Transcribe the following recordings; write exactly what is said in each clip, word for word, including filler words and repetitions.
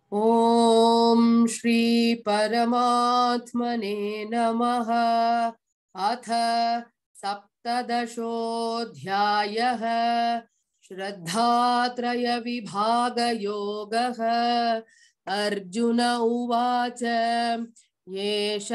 ॐ श्री परमात्मने नमः। अथ सप्तदशोऽध्यायः। श्रद्धात्रय विभागयोगः। अर्जुन उवाच ये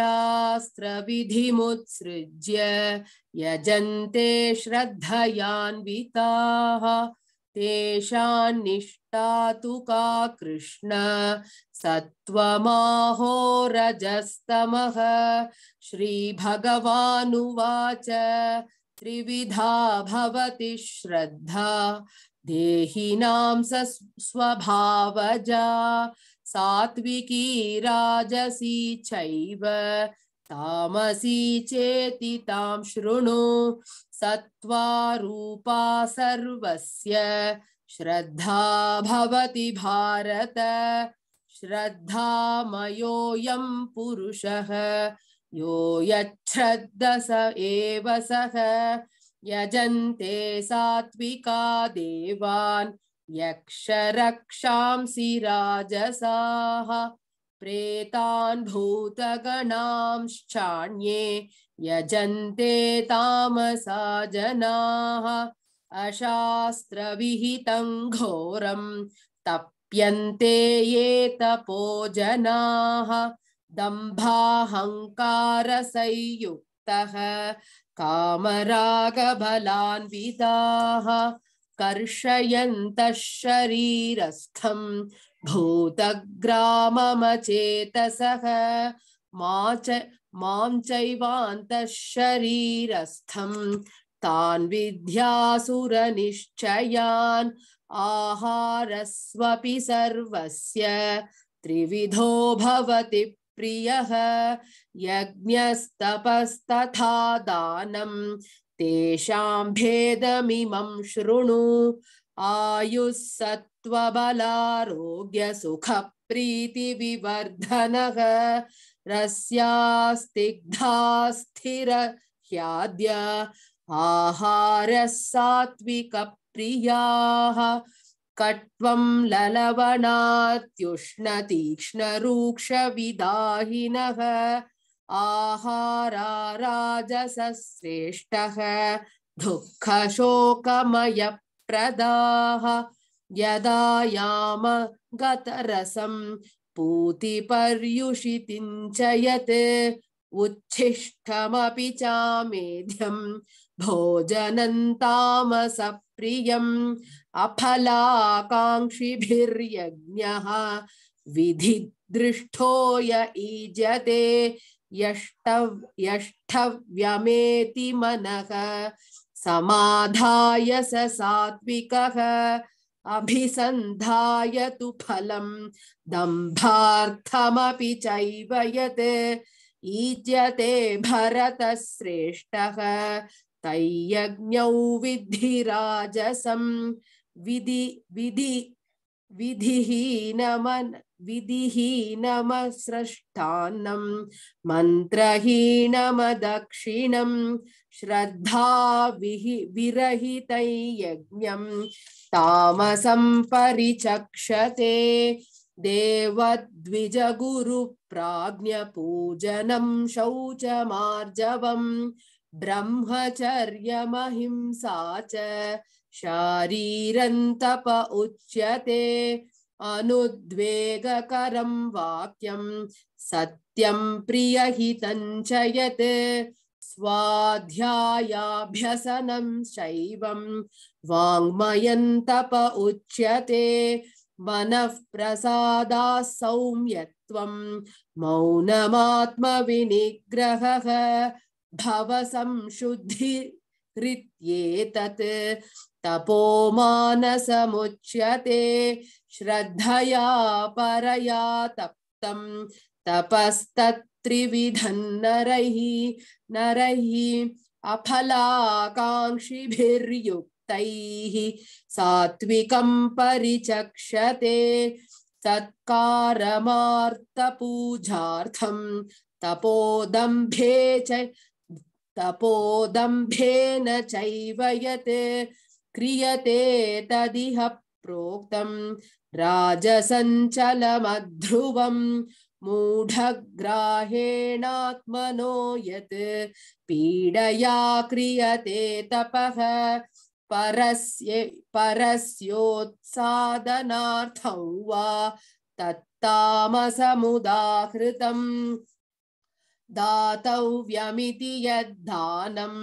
शास्त्रविधिमुत्सृज्य यजन्ते श्रद्धयान्विताः तेषां निष्ठा तु का कृष्ण सत्त्वमाहो रजस्तमः। श्रीभगवानुवाच त्रिविधा भवति श्रद्धा देहिनां स स्वभावजा सात्विकी राजसी चैव तामसी चेति तां शृणु। सत्त्वारूपा सर्वस्य श्रद्धा भवति भारत। श्रद्धामयोऽयं पुरुषः यो यच्छ्रद्ध स एव सः। यजन्ते सात्विका देवान् यक्षरक्षांसि राजसाः प्रेतान् भूतगणांश्चान्ये यजन्ते तामसा जनाः। अशास्त्रविहितं घोरं तप्यन्ते ये तपो जनाः दम्भाहङ्कारसंयुक्तः कामरागबलान्विताः कर्षयन्तः शरीरस्थं भूतग्राममचेतसः माच मां चैवान्तः शरीरस्थं तान् विद्यासुरनिश्चयान्। आहारस्वपि सर्वस्य त्रिविधो भवति प्रियः यज्ञस्तपस्तथा दानं तेषां भेदमिमं शृणु। आयुः सत्त्वबलारोग्यसुखप्रीतिविवर्धनः रस्यास्तिग्धा स्थिरह्याद्य आहारः सात्विकप्रियाः। कट्वं ललवणात्युष्णतीक्ष्णरूक्षविदाहिनः आहारा राजसश्रेष्ठः दुःखशोकमयप्रदाः। यदा याम गतरसं पूतिपर्युषितिं च यत् उच्छिष्टमपि चामेध्यं भोजनं तामसप्रियम्। अफलाकाङ्क्षिभिर्यज्ञः विधिदृष्टो य ईजते यष्टव यष्टव्यमेति मनः समाधाय स सात्विकः। अभिसन्धाय तु फलं दम्भार्थमपि चैव यत् ईज्यते भरतश्रेष्ठः तयज्ञौ विद्धि राजसं। विधि विधि विधिहीनमन विधिहीनमसृष्टान्नं मन्त्रहीनमदक्षिणं श्रद्धा विहि विरहितं यज्ञं तामसं परिचक्षते। देवद्विजगुरुप्राज्ञपूजनं शौचमार्जवम् ब्रह्मचर्यमहिंसा च शारीरं तप उच्यते। अनुद्वेगकरं वाक्यं सत्यं प्रियहितं च यत् स्वाध्यायाभ्यसनं शैवं वाङ्मयं तप उच्यते। मनः प्रसादात् सौम्यत्वं मौनमात्मविनिग्रहः भवसंशुद्धिरित्येतत् तपोमानसमुच्यते। श्रद्धया परया तप्तं तपस्तत्त्रिविधं नरैः नरैः अफलाकाङ्क्षिभिर्युक्तैः सात्विकं परिचक्षते। सत्कारमार्थपूजार्थं तपोदम्भे च तपोदम्भेन चैव यत् क्रियते तदिह प्रोक्तं राजसञ्चलमध्रुवं मूढग्राहेणात्मनो यत् पीडया क्रियते तपः परस्य परस्योत्सादनार्थं वा तत्तामसमुदाहृतम् दातव्यमिति यद्दानं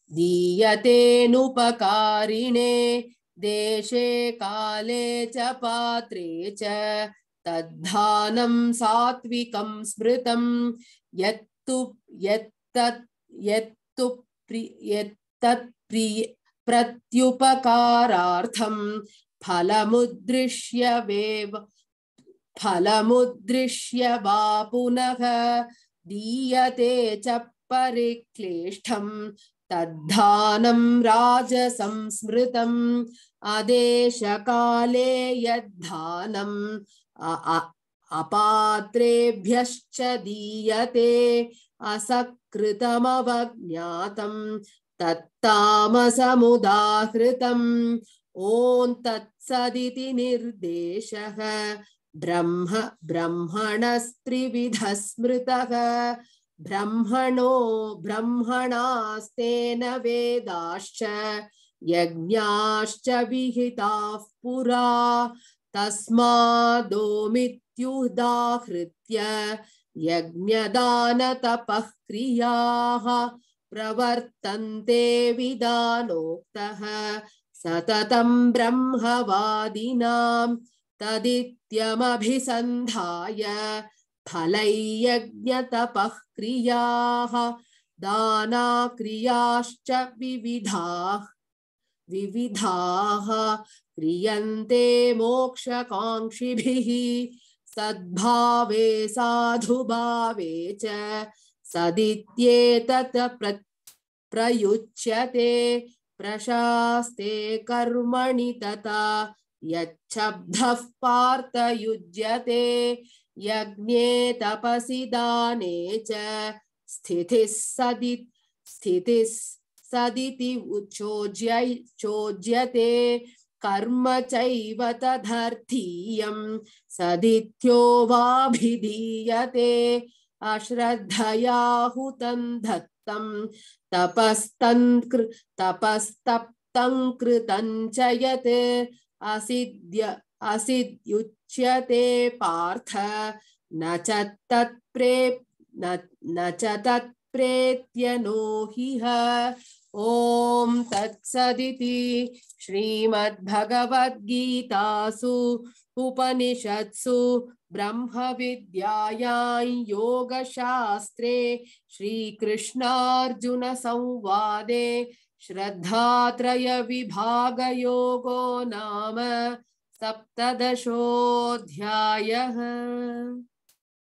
दीयतेनुपकारिणे देशे काले च पात्रे च तद्दानं सात्विकं स्मृतं यत्तु यत्तत् यत्तु यत्तत् प्रत्युपकारार्थं फलमुद्दिश्य वेव फलमुद्दिश्य वा पुनः दीयते च परिक्लिष्टं तद्दानं राजसंस्मृतम् आदेशकाले यद्दानम् अपात्रेभ्यश्च दीयते असकृतमवज्ञातं तत्तामसमुदाहृतम् ॐ तत्सदिति निर्देशः ब्रह्म ब्रह्मणस्त्रिविधः स्मृतः ब्रह्मणो ब्रह्मणास्तेन वेदाश्च यज्ञाश्च विहिताः पुरा तस्मादोमित्युदाहृत्य यज्ञदानतपः क्रियाः प्रवर्तन्ते विधानोक्तः सततं ब्रह्मवादिनां तदित्यमभिसन्धाय फलैयज्ञतपः क्रियाः दानाक्रियाश्च विविधाः विविधाः क्रियन्ते मोक्षकाङ्क्षिभिः सद्भावे साधुभावे च सदित्येतत् प्रयुच्यते प्रशास्ते कर्मणि तथा यच्छब्दः पार्थ युज्यते यज्ञे तपसि दाने च स्थितिः सदि स्थितिः सदिति उच्योज्य चोज्यते कर्म चैव तदर्थीयं सदित्यो वाभिधीयते अश्रद्धया हुतं धत्तं तपस्तंकृ तपस्तप्तं कृतं च यत् असिद्य असिद्युच्यते पार्थ न च तत्प्रे न, न च तत्प्रेत्यनो ह्यः। ओम तत्सदिति श्रीमद्भगवद्गीतासु उपनिषत्सु ब्रह्मविद्यायां योगशास्त्रे श्रीकृष्णार्जुन संवादे श्रद्धात्रय विभागयोगो नाम सप्तदशोऽध्यायः।